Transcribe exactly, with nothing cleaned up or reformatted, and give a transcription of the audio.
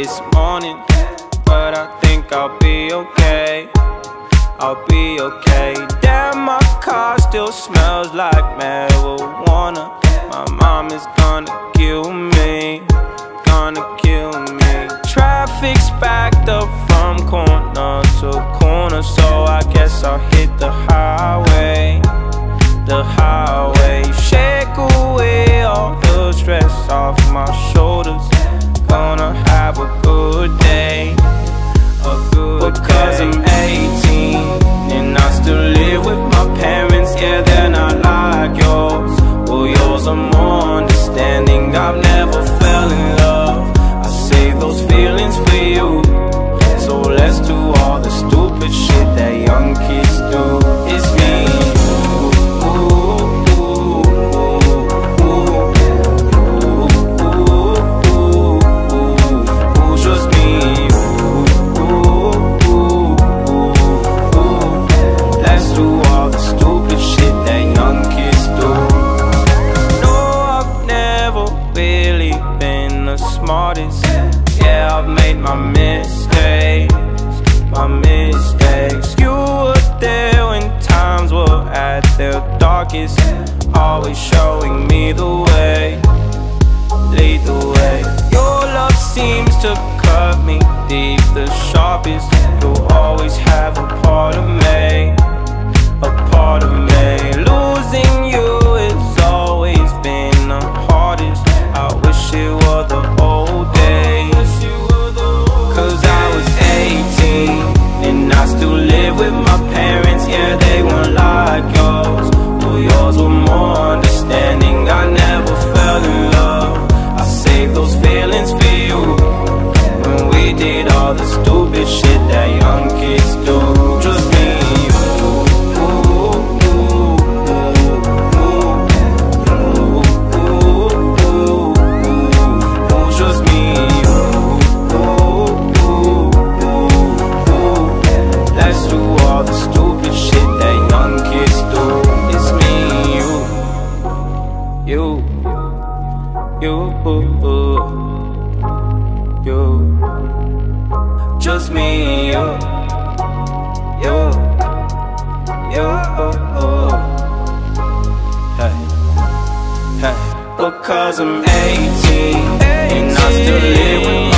this morning, but I think I'll be okay. I'll be okay. Damn, my car still smells like marijuana. My mom is gonna kill me, gonna kill me. Traffic's backed up from corner to corner, so I guess I'll hit the highway, the highway. Shake away all the stress off my shoulders. Gonna have a good day, a good because day. I'm eighteen and I still live with my parents. Yeah, they're not like yours. Well, yours are more understanding. I've never fell in love. I save those feelings for you. So let's do all the stupid shit that young kids do. It's me. Yeah, I've made my mistakes, my mistakes. You were there when times were at their darkest, always showing me the way, lead the way. Your love seems to cut me deep, the sharpest. You'll always have a part of me, a part of me. Losing you has always been the hardest. I wish it were the old days, cause I was eighteen and I still live with my parents. Yeah, they weren't like yours. Well, yours were more understanding. I never fell in love. I saved those feelings for you when we did all the stupid shit that young kids do. Just me and you. Just me and you, you, you, hey, hey. Because I'm eighteen and I still live with